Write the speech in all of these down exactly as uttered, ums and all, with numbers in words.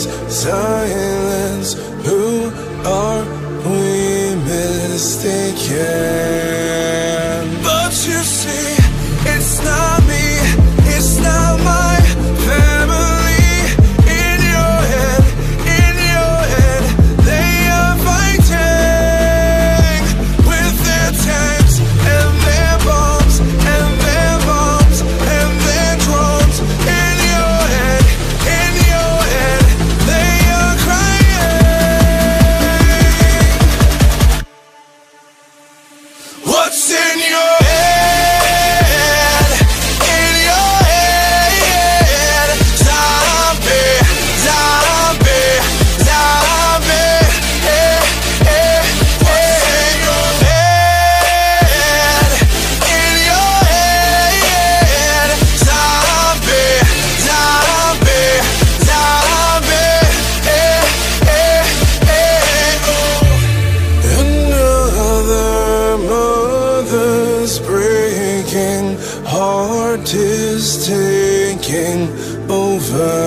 silence. Who are we mistaken? But you see, it's not me, it's not my family. In your head, in your head, they are fighting with their tanks and their bombs and their bombs and their drones. In your head, in your head, they are crying. What's in your head? In your head, zombie, zombie, zombie. Eh, eh, What's in your head? In your head, zombie, zombie, zombie. Eh, eh, eh, oh. Another mother's breaking, heart is taking over.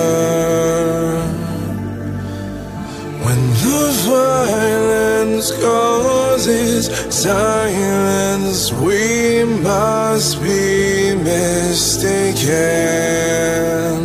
When the violence causes silence, we must be mistaken.